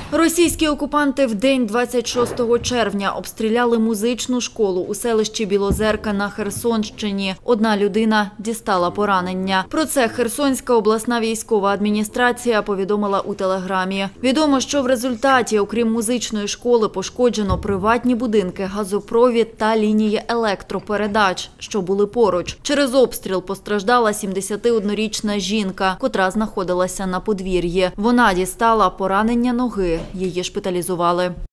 Російські окупанти в день 26 червня обстріляли музичну школу у селищі Білозерка на Херсонщині. Одна людина дістала поранення. Про це Херсонська обласна військова адміністрація повідомила у телеграмі. Відомо, що в результаті, окрім музичної школи, пошкоджено приватні будинки, газопровід та лінії електропередач, що були поруч. Через обстріл постраждала 71-річна жінка, котра знаходилася на подвір'ї. Вона дістала поранення ноги. Її шпиталізували.